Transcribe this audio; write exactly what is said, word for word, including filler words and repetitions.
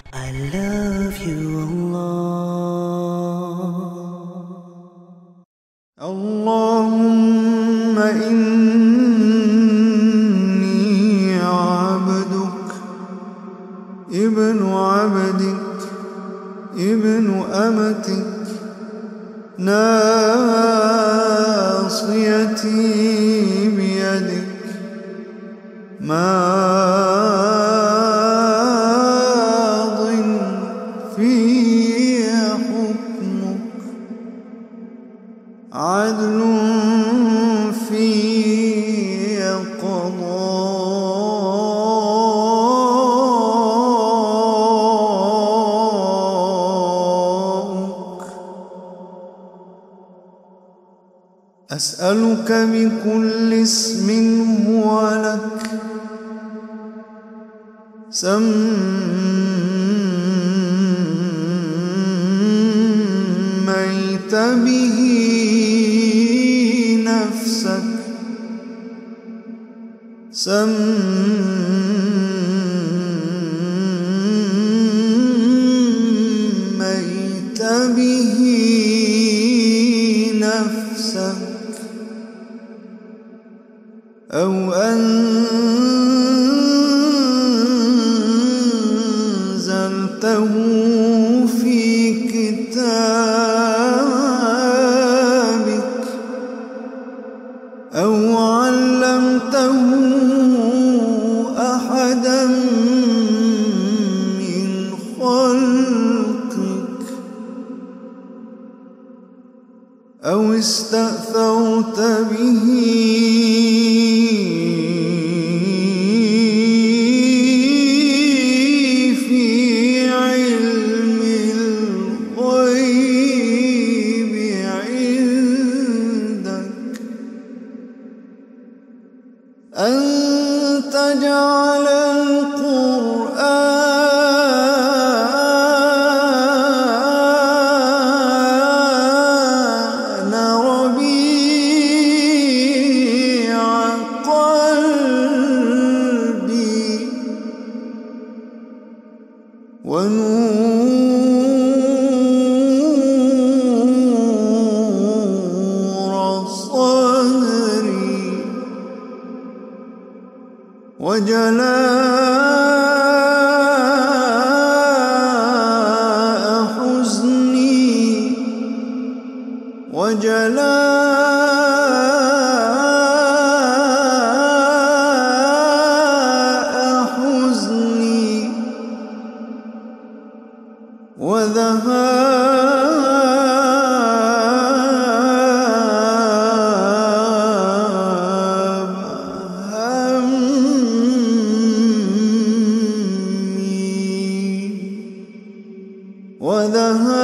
I love you Allah. اللهم إني عبدك ابن عبدك ابن أمتك ناصيتي بيدك ماض في حكمك عدل في قضاءك. أسألك بكل اسم هو لك سميت به نفسك سميت به نفسك أو أنزلته في كتابك أو علمته أحدا من خلقك أو استأثرت به في علم الغيب عندك أن تجعل القرآن ربيع قلبي ونور صدري وجلاء حزني وجلاء حزني وذهاب همي وذهاب